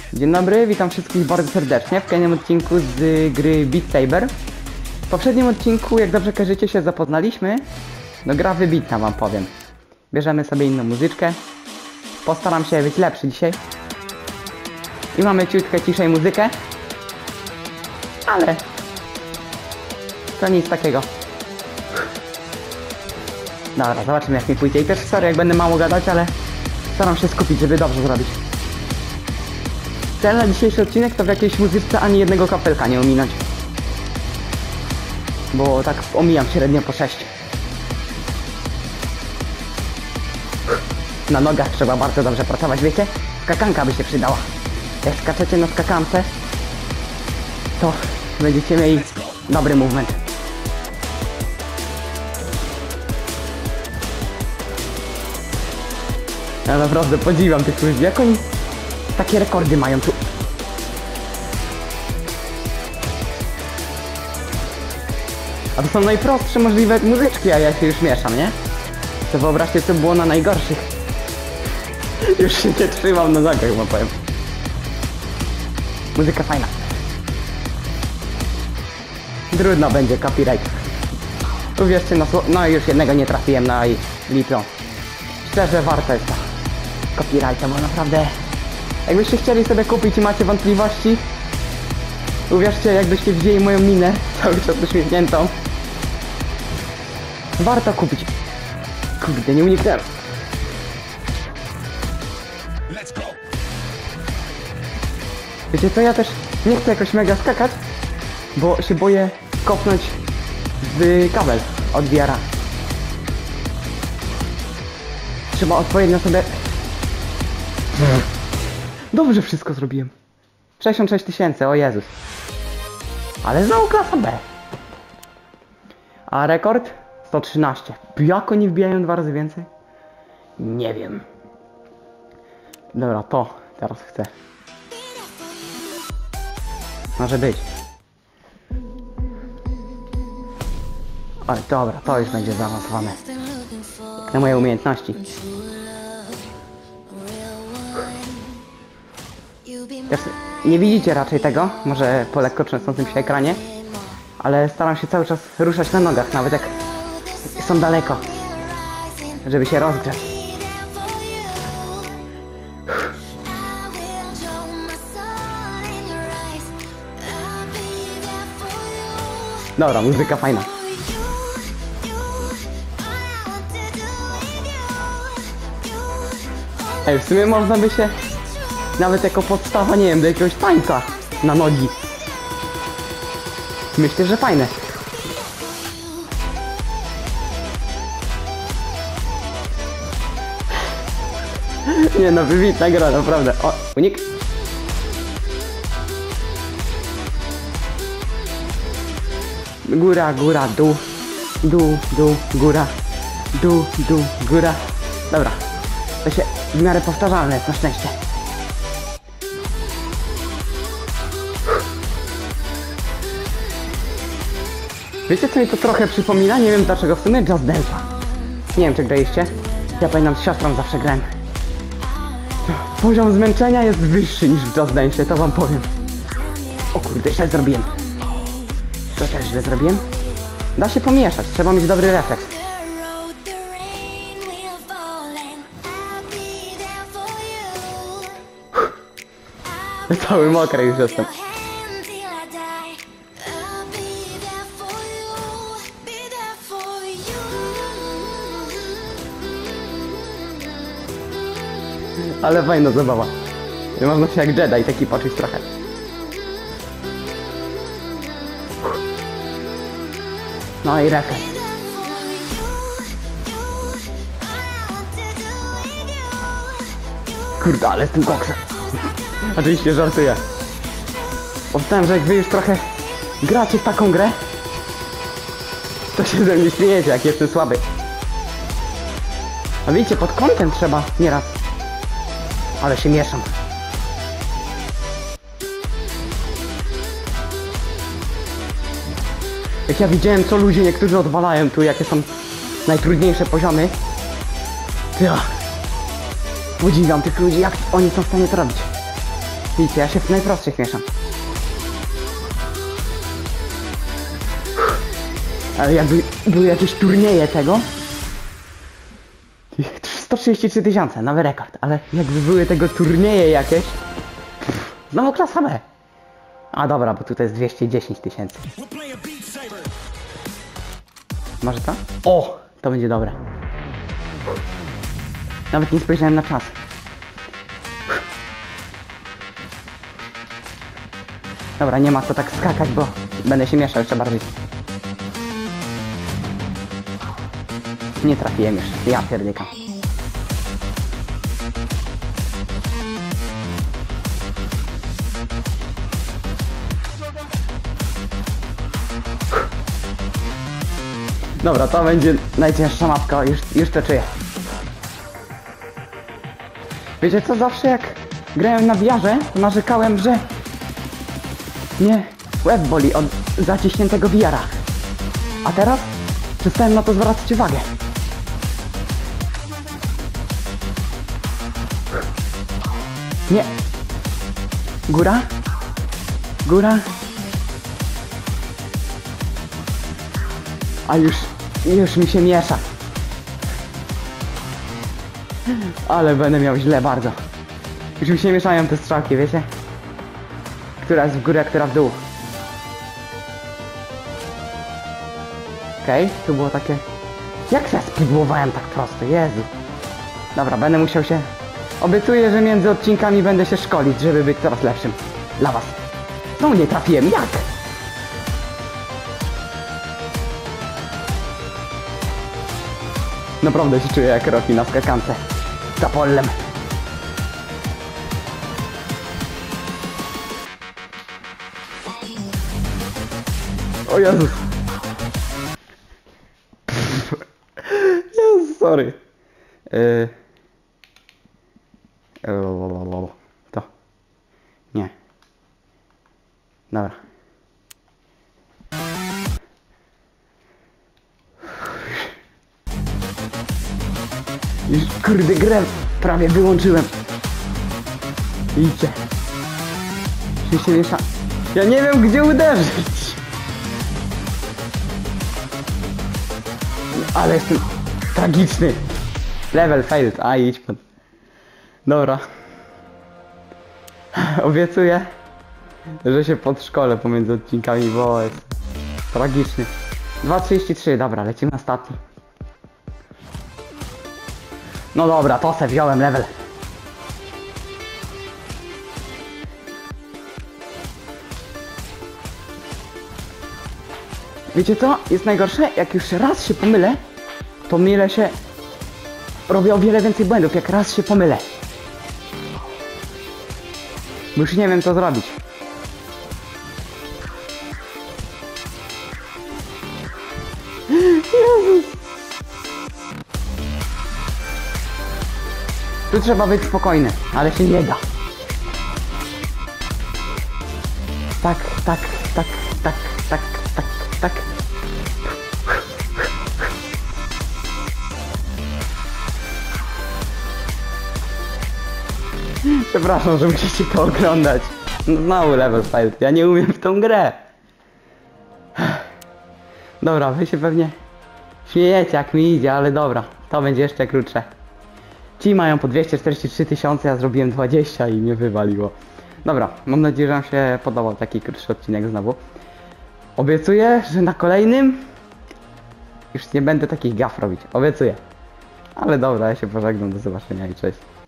Dzień dobry, witam wszystkich bardzo serdecznie w kolejnym odcinku z gry Beat Saber. W poprzednim odcinku, jak dobrze kojarzycie się, zapoznaliśmy. No gra wybitna, wam powiem. Bierzemy sobie inną muzyczkę. Postaram się być lepszy dzisiaj. I mamy ciutkę ciszej muzykę. Ale to nic takiego. Dobra, zobaczymy jak mi pójdzie. I też sorry, jak będę mało gadać, ale staram się skupić, żeby dobrze zrobić. Cel na dzisiejszy odcinek to w jakiejś muzyczce ani jednego kapelka nie ominąć. Bo tak omijam średnio po 6. Na nogach trzeba bardzo dobrze pracować, wiecie? Skakanka by się przydała. Jak skaczecie na skakance, to będziecie mieli dobry movement. Ja naprawdę podziwiam tych ludzi, jak oni takie rekordy mają tu. A to są najprostsze możliwe muzyczki, a ja się już mieszam, nie? To wyobraźcie, co było na najgorszych. Już się nie trzymam na nogach, chyba powiem. Muzyka fajna. Trudno będzie, copyright. Uwierzcie na słowo. No i już jednego nie trafiłem na Lipro. Szczerze, warto jest to. Copyrighta, bo naprawdę... Jakbyście chcieli sobie kupić i macie wątpliwości, uwierzcie, jakbyście widzieli moją minę, cały czas uśmiechniętą. Warto kupić. Kurde, nie uniknąłem. Wiecie co, ja też nie chcę jakoś mega skakać, bo się boję kopnąć w kabel od VR-a. Trzeba odpowiednio sobie... Dobrze wszystko zrobiłem. 66 000, o Jezus. Ale znowu klasa B. A rekord? 113. Jak oni wbijają 2 razy więcej? Nie wiem. Dobra, to teraz chcę. Może być. Ale dobra, to już będzie zaawansowane. Jak na moje umiejętności. Też nie widzicie raczej tego, może po lekko trzęsącym się ekranie, ale staram się cały czas ruszać na nogach, nawet jak są daleko, żeby się rozgrzać. Dobra, muzyka fajna. Ej, w sumie można by się nawet jako podstawa, nie wiem, do jakiegoś tańca na nogi. Myślę, że fajne. Nie no, wybitna gra, naprawdę. O, unik. Góra, góra, dół. Dół, dół, góra. Dół, dół, góra. Dobra. To się w miarę powtarzalne jest na szczęście. Wiecie co mi to trochę przypomina? Nie wiem dlaczego, w sumie Just Dance'a. Nie wiem czy graliście. Ja pamiętam, z siostrą zawsze grałem. Poziom zmęczenia jest wyższy niż w Just Dance'ie, to wam powiem. O kurde, źle zrobiłem. To też źle zrobiłem. Da się pomieszać, trzeba mieć dobry refleks. Cały mokry już jestem. Ale fajna zabawa. Można się jak Jedi taki poczuć trochę. No i refleks. Kurde, ale z tym koksem. Oczywiście żartuję. Powstałem, że jak wy już trochę gracie w taką grę, to się ze mnie śmiejecie, jak jestem słaby. A wiecie, pod kątem trzeba nieraz. Ale się mieszam. Jak ja widziałem, co ludzie niektórzy odwalają tu, jakie są najtrudniejsze poziomy, to ja podziwiam tych ludzi, jak oni są w stanie to robić. Widzicie, ja się w najprostszych mieszam. Ale jakby były jakieś turnieje tego... 133 000, nowy rekord, ale jakby były tego turnieje jakieś... Znowu klasa B. A dobra, bo tutaj jest 210 000. Może to? O! To będzie dobre. Nawet nie spojrzałem na czas. Dobra, nie ma co tak skakać, bo będę się mieszał jeszcze bardziej. Nie trafiłem już, ja pierdykam. Dobra, to będzie najcięższa mapka, już to czuję. Wiecie co, zawsze jak grałem na VR-ze, to narzekałem, że mnie łeb boli od zaciśniętego VR-a. A teraz przestałem na to zwracać uwagę. Nie. Góra. Góra. A już mi się miesza. Ale będę miał źle bardzo. Już mi się mieszają te strzałki, wiecie? Która jest w górę, która w dół. Okej, tu było takie... Jak ja spudłowałem tak prosto, Jezu. Dobra, będę musiał się... Obiecuję, że między odcinkami będę się szkolić, żeby być coraz lepszym. Dla was. No nie trafiłem, jak? Naprawdę się czuję jak Rocky na skakance. Za pollem. O Jezus. Jezus, sorry. To. Nie. Dobra. Już kurde grę prawie wyłączyłem. Idźcie. Czy się miesza? Ja nie wiem gdzie uderzyć. Ale jestem tragiczny. Level failed. A idź pan. Dobra. Obiecuję, że się podszkolę pomiędzy odcinkami, bo jest tragiczny. 2.33, dobra, lecimy na ostatni. No dobra, to se wziąłem level. Wiecie co? Jest najgorsze? Jak już raz się pomylę, to mylę się... Robię o wiele więcej błędów, jak raz się pomylę. Bo już nie wiem co zrobić. Jezus. Tu trzeba być spokojny, ale się nie da. Tak, tak, tak, tak, tak, tak, tak. Przepraszam, że musicie to oglądać. No, znowu level failed. Ja nie umiem w tą grę. Dobra, wy się pewnie śmiejecie jak mi idzie, ale dobra. To będzie jeszcze krótsze. Ci mają po 243 000, ja zrobiłem 20 i mnie wywaliło. Dobra, mam nadzieję, że wam się podobał taki krótszy odcinek znowu. Obiecuję, że na kolejnym już nie będę takich gaf robić. Obiecuję. Ale dobra, ja się pożegnam, do zobaczenia i cześć.